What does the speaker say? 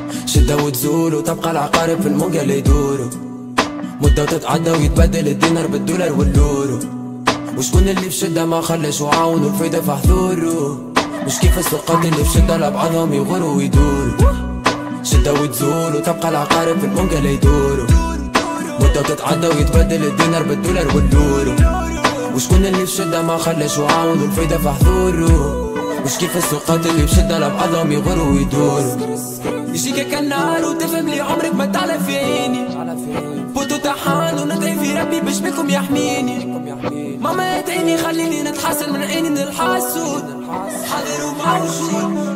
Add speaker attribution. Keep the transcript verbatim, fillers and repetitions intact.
Speaker 1: شدة وتزول وتبقى العقارب في الموجة اللي يدوروا، مدة وتتعدى ويتبدل الدينار بالدولار واليورو. وشكون اللي في شدة ما خلاش وعاون والفايدة في حضوره، مش كيف السوقات اللي في شدة لبعضهم يغوروا ويدوروا. شدة وتزول وتبقى العقارب في الموجة اللي يدوروا، مدة وتتعدى ويتبدل الدينار بالدولار واليورو. وشكون اللي في شدة ما خلاش وعاون والفايدة في حضوره، مش كيف السوقات اللي في شدة لبعضهم يغوروا ويدوروا. يجيك كالنار وتفهم لي عمرك ما تعلى في عيني، بوتو طحان وندعي في ربي باش بكم يحميني. ماما ادعيني خليني نتحسن من عيني من الحاسود، حاضر وموجود